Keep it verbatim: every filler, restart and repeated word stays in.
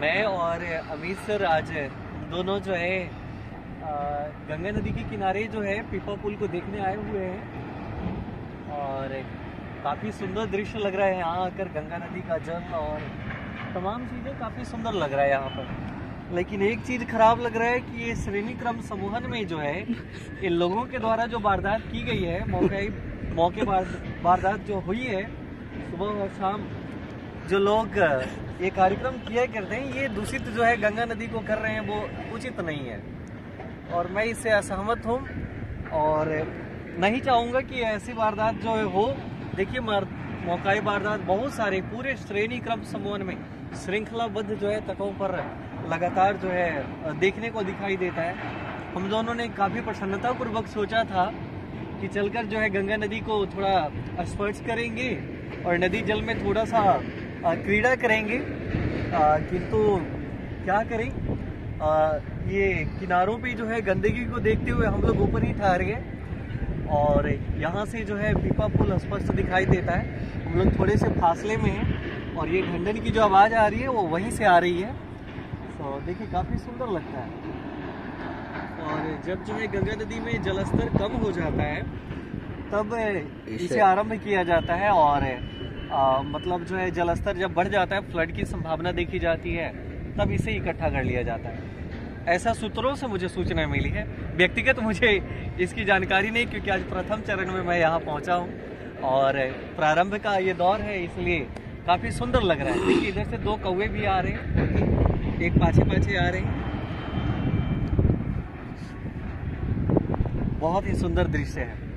मैं और अमित सर आज दोनों जो है गंगा नदी के किनारे जो है पीपा पुल को देखने आए हुए हैं और काफ़ी सुंदर दृश्य लग रहा है यहाँ आकर। गंगा नदी का जल और तमाम चीज़ें काफ़ी सुंदर लग रहा है यहाँ पर। लेकिन एक चीज़ खराब लग रहा है कि ये श्रेणी क्रम समूहन में जो है इन लोगों के द्वारा जो वारदात की गई है, मौके मौके वारदात जो हुई है सुबह और शाम, जो लोग ये कार्यक्रम किया करते हैं, ये दूषित जो है गंगा नदी को कर रहे हैं, वो उचित नहीं है और मैं इससे असहमत हूँ और नहीं चाहूँगा कि ऐसी वारदात जो है हो। देखिए मौकाई वारदात बहुत सारे पूरे श्रेणी क्रम समूहन में श्रृंखलाबद्ध जो है तटों पर लगातार जो है देखने को दिखाई देता है। हम दोनों ने काफ़ी प्रसन्नतापूर्वक सोचा था कि चलकर जो है गंगा नदी को थोड़ा स्पर्श करेंगे और नदी जल में थोड़ा सा क्रीड़ा करेंगे, किंतु क्या करें, आ, ये किनारों पे जो है गंदगी को देखते हुए हम लोग ऊपर ही ठहर गए और यहाँ से जो है पीपा पुल स्पष्ट दिखाई देता है। हम लोग थोड़े से फासले में हैं और ये ढंढन की जो आवाज़ आ रही है वो वहीं से आ रही है। तो देखिए काफ़ी सुंदर लगता है। और जब जो है गंगा नदी में जलस्तर कम हो जाता है तब इसे आरंभ किया जाता है और आ, मतलब जो है जलस्तर जब बढ़ जाता है, फ्लड की संभावना देखी जाती है, तब इसे इकट्ठा कर लिया जाता है। ऐसा सूत्रों से मुझे सूचना मिली है। व्यक्तिगत मुझे इसकी जानकारी नहीं, क्योंकि आज प्रथम चरण में मैं यहाँ पहुँचा हूँ और प्रारंभ का ये दौर है, इसलिए काफ़ी सुंदर लग रहा है। देखिए इधर से दो कौवे भी आ रहे हैं, एक पाछे पाछे आ रहे हैं। बहुत ही सुंदर दृश्य है।